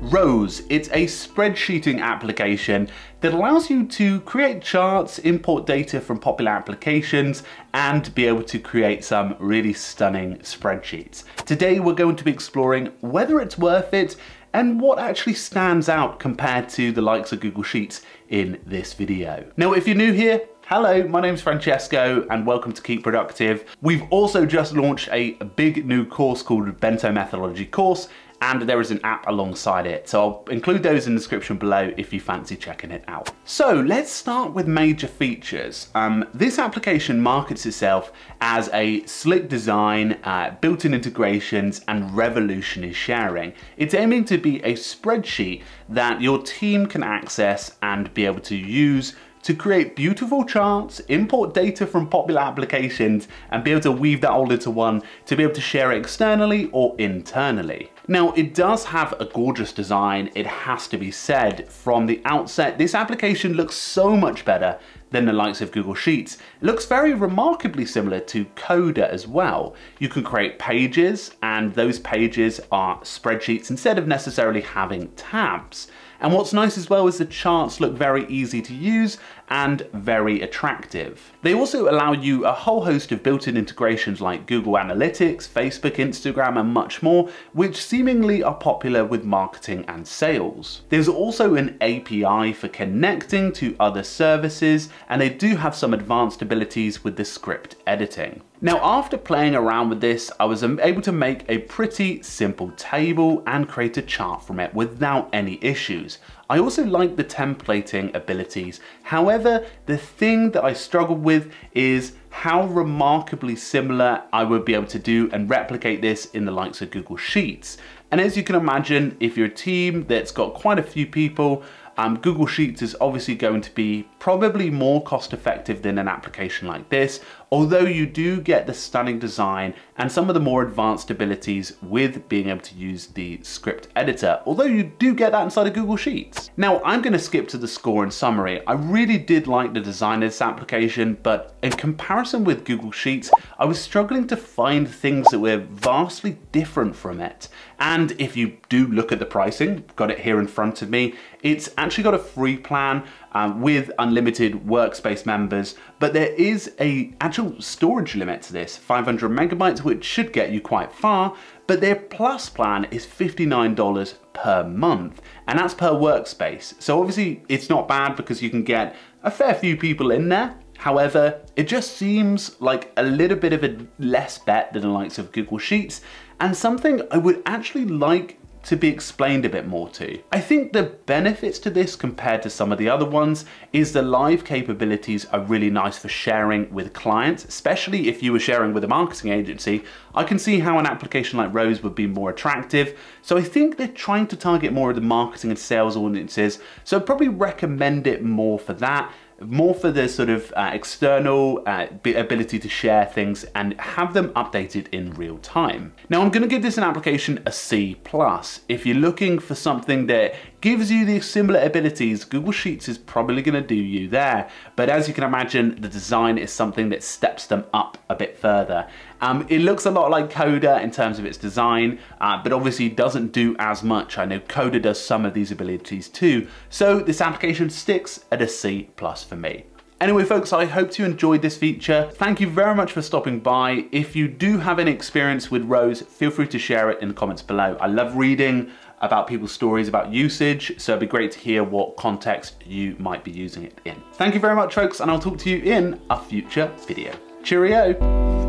Rose. It's a spreadsheeting application that allows you to create charts, import data from popular applications, and be able to create some really stunning spreadsheets. Today we're going to be exploring whether it's worth it and what actually stands out compared to the likes of Google Sheets in this video. Now, if you're new here, hello, my name's Francesco and welcome to Keep Productive. We've also just launched a big new course called Bento Methodology course, and there is an app alongside it. So I'll include those in the description below if you fancy checking it out. So let's start with major features. This application markets itself as a slick design, built-in integrations, and revolutionary sharing. It's aiming to be a spreadsheet that your team can access and be able to use to create beautiful charts, import data from popular applications, and be able to weave that all into one to be able to share it externally or internally. Now, it does have a gorgeous design, it has to be said. From the outset, this application looks so much better than the likes of Google Sheets. It looks very remarkably similar to Coda as well. You can create pages, and those pages are spreadsheets instead of necessarily having tabs. And what's nice as well is the charts look very easy to use and very attractive. They also allow you a whole host of built-in integrations like Google Analytics, Facebook, Instagram, and much more, which seemingly are popular with marketing and sales. There's also an API for connecting to other services, and they do have some advanced abilities with the script editing. Now, after playing around with this, I was able to make a pretty simple table and create a chart from it without any issues. I also like the templating abilities. However, the thing that I struggled with is how remarkably similar I would be able to do and replicate this in the likes of Google Sheets. And as you can imagine, if you're a team that's got quite a few people, Google Sheets is obviously going to be probably more cost effective than an application like this, although you do get the stunning design and some of the more advanced abilities with being able to use the script editor, although you do get that inside of Google Sheets. Now, I'm going to skip to the score and summary. I really did like the design of this application, but in comparison with Google Sheets, I was struggling to find things that were vastly different from it. And if you do look at the pricing, got it here in front of me, it's actually got a free plan with unlimited workspace members, but there is a actual storage limit to this, 500 megabytes, which should get you quite far, but their plus plan is $59 per month, and that's per workspace. So obviously it's not bad because you can get a fair few people in there. However, it just seems like a little bit of a less bet than the likes of Google Sheets, and something I would actually like to be explained a bit more to. I think the benefits to this compared to some of the other ones is the live capabilities are really nice for sharing with clients, especially if you were sharing with a marketing agency. I can see how an application like Rose would be more attractive. So I think they're trying to target more of the marketing and sales audiences. So I'd probably recommend it more for that. More for the sort of external ability to share things and have them updated in real time. Now, I'm going to give this an application a C+. If you're looking for something that gives you the similar abilities, Google Sheets is probably going to do you there. But as you can imagine, the design is something that steps them up a bit further. It looks a lot like Coda in terms of its design, but obviously doesn't do as much. I know Coda does some of these abilities too. So this application sticks at a C+ for me. Anyway, folks, I hope you enjoyed this feature. Thank you very much for stopping by. If you do have any experience with Rose, feel free to share it in the comments below. I love reading about people's stories about usage, so it'd be great to hear what context you might be using it in. Thank you very much, folks, and I'll talk to you in a future video. Cheerio.